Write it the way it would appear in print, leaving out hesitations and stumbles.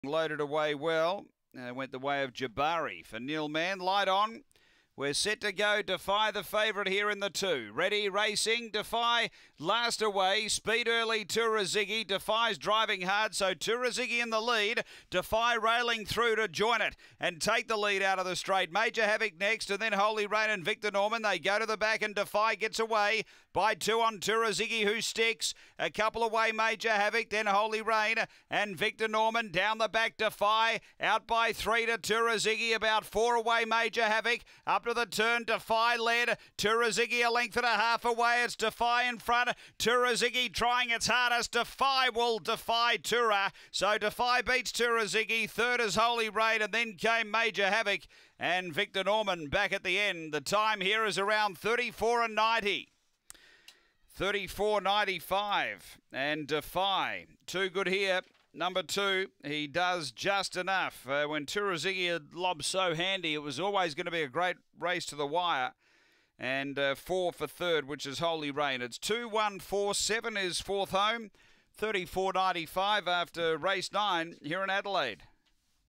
Loaded away well. Went the way of Jabari for Nilman. Light on. We're set to go. Defy the favourite here in the 2. Ready, racing. Defy last away. Speed early. Turazigi. Defy's driving hard, so Turazigi in the lead. Defy railing through to join it and take the lead out of the straight. Major Havoc next, and then Holy Rain and Victor Norman. They go to the back, and Defy gets away by 2 on Turazigi, who sticks. A couple away, Major Havoc, then Holy Rain and Victor Norman. Down the back, Defy out by 3 to Turazigi. About 4 away, Major Havoc. Up to the turn, Defy led. Turazigi a length and a half away. It's Defy in front. Turazigi trying its hardest. Defy will defy Tura. So Defy beats Turazigi. Third is Holy Rain, and then came Major Havoc and Victor Norman back at the end. The time here is around 34.90. 34.95. And Defy, too good here. Number 2, he does just enough. When Turazigi had lobbed so handy, it was always going to be a great race to the wire. And 4 for third, which is Holy Rain. It's 2-1-4-7 is fourth home. 34.95 after race 9 here in Adelaide.